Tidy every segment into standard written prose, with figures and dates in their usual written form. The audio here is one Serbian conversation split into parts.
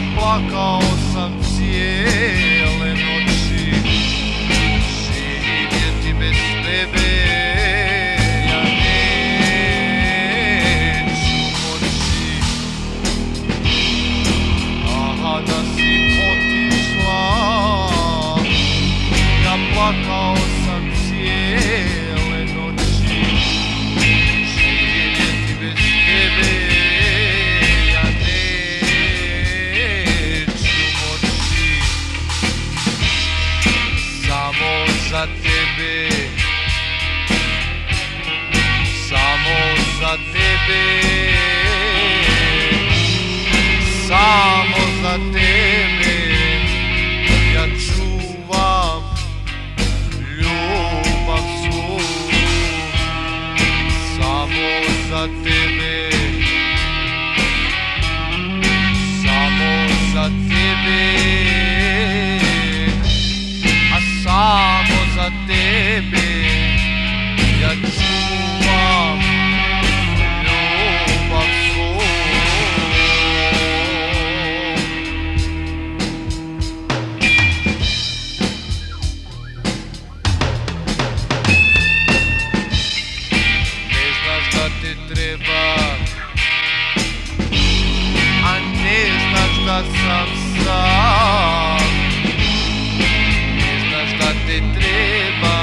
Plakao sam cijele noći, živjeti bez tebe ja neću moći. Aha, da si otišla, ja plakao sam cijele noći, živjeti bez tebe ja neću moći. Samo za tebe, samo za tebe, samo za tebe ja čuvam ljubav svu. Samo za tebe, samo za tebe, a samo za tebe ja čuvam ljubav svu. Ne znaš da te treba, a ne znaš da sam sam. Ne znaš da te treba,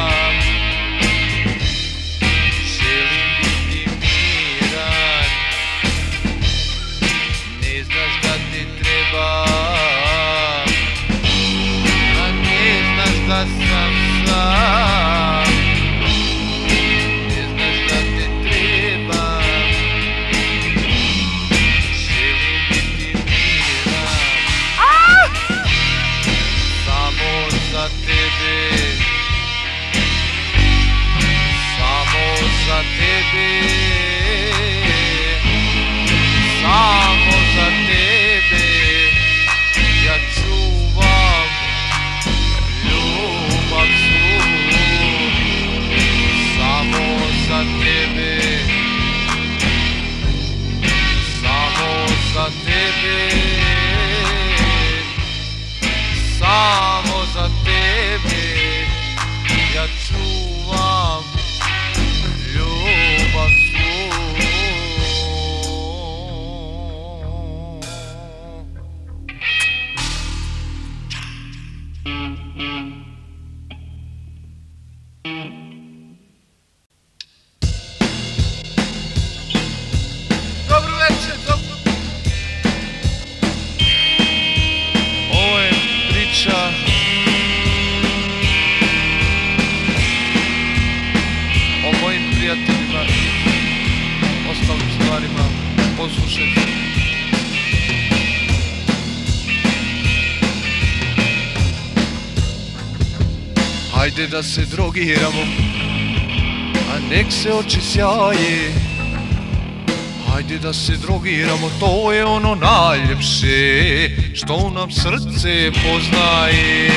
želim biti miran. Ne znaš da te treba, a ne znaš da sam sam. Ne znaš da te treba, želim biti miran. Samo za tebe, samo za tebe, samo za tebe ja čuvam ljubav svu. Samo za tebe, samo za tebe, samo za tebe ja čuvam ljubav svu. Dobro večer, dobro. Ovo je priča o mojim prijateljima i ostalim stvarima. Poslušajte. Hajde da se drogiramo, a nek se oči sjaje. Hajde da se drogiramo, to je ono najljepše što nam srce poznaje.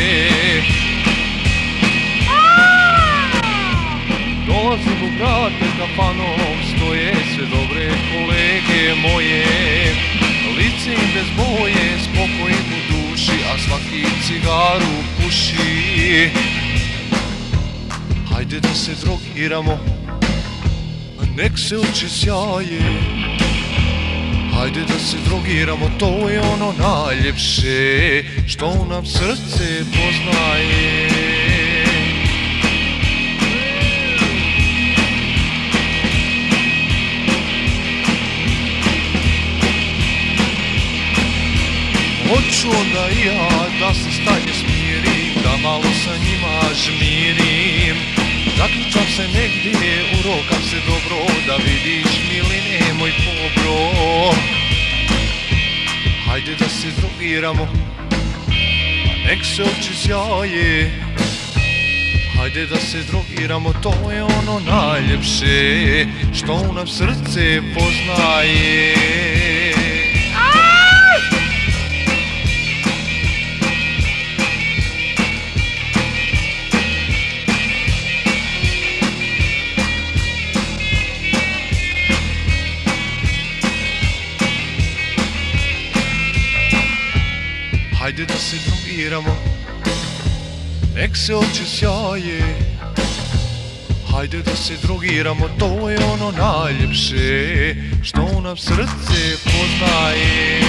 Dolazim u grad pred kafanom, stoje sve dobre kolege moje. Lice im bez boje, spokoj im u duši, a svaki cigaru puši. Hajde da se drogiramo, a nek se oči sjaje. Hajde da se drogiramo, to je ono najljepše što nam srce poznaje. Hoću onda i ja da se stanje smirim, da malo sa njima žmirim. Zaključam se negdje, urokam se dobro, da vidiš miline moj pobro. Hajde da se drogiramo, a nek se oči sjaje. Hajde da se drogiramo, to je ono najljepše što nam srce poznaje. hajde da se drogiramo, nek se oči sjaje. Hajde da se drogiramo, to je ono najljepše što nam srce poznaje.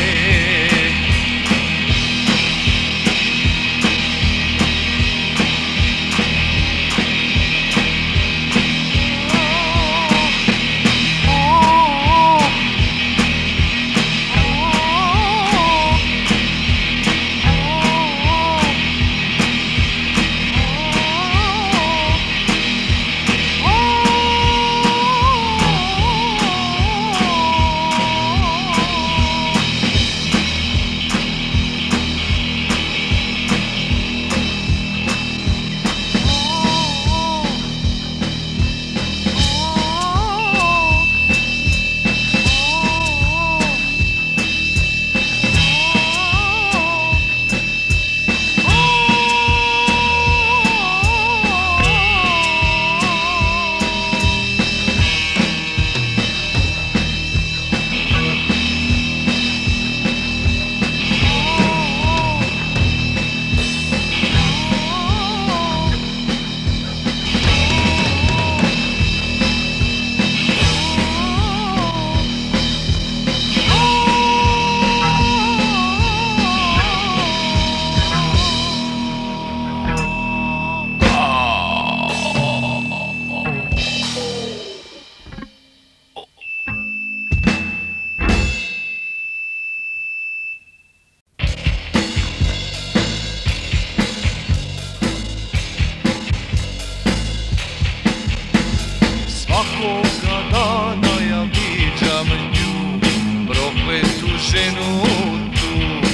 Svakoga dana ja viđam nju, prokletu ženu tu.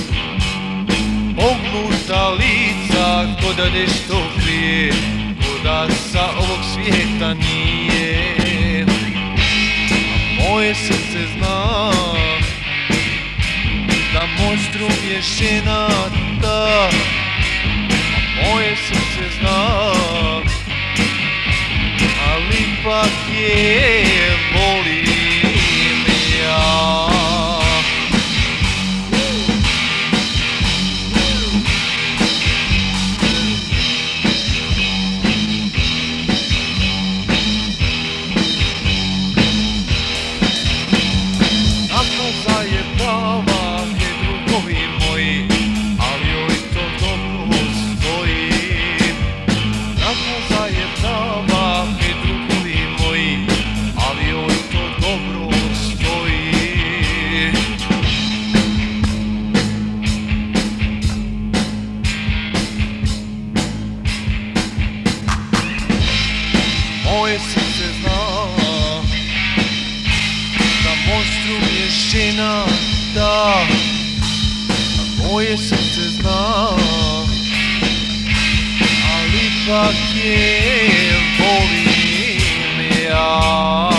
Pognuta lica ko da nešto krije, ko da sa ovog svijeta nije. A moje srce zna da moj strum je ženata. A moje srce zna, ali ipak je volim ja. Nakaza je prava, je drugovi moji, ali joj to dobro stoji. Nakaza je prava, je drugovi moji, ali joj to dobro stoji. Moje srce zna da moj strum je ženata. Moje srce zna, ali ipak je volim ja.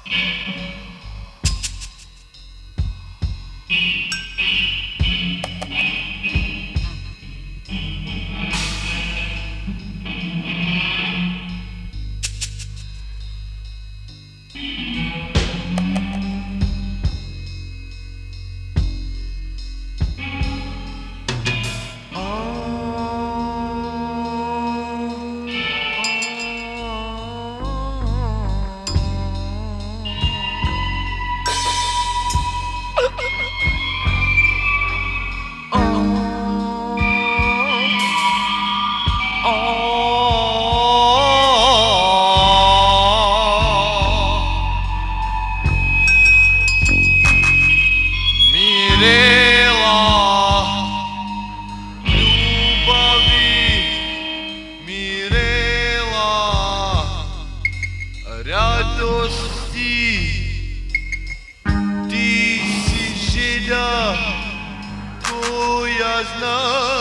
Radosti, ti si želja, to ja znam.